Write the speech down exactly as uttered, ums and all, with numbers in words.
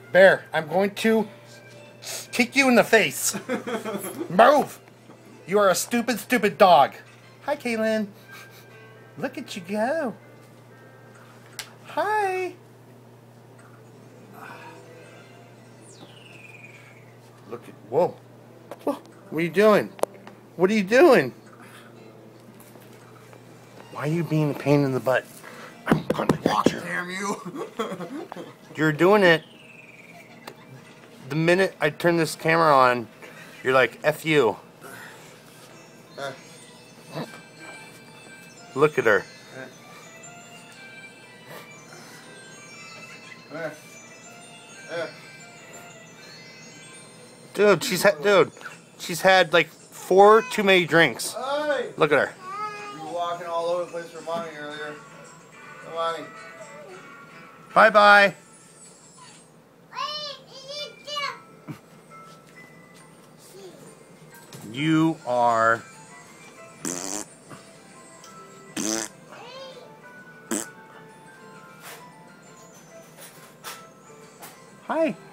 Bear, I'm going to kick you in the face. Move! You are a stupid, stupid dog. Hi, Kaylin. Look at you go. Hi. Look at, whoa. Whoa. What are you doing? What are you doing? Why are you being a pain in the butt? I'm gonna get you. Damn you. You're doing it. The minute I turn this camera on, you're like, F you. Uh. Look at her. Uh. Uh. Uh. Dude, she's had, dude, she's had like four too many drinks. Hey. Look at her. You were walking all over the place for mommy earlier. Come on. Bye bye. You are. Hi.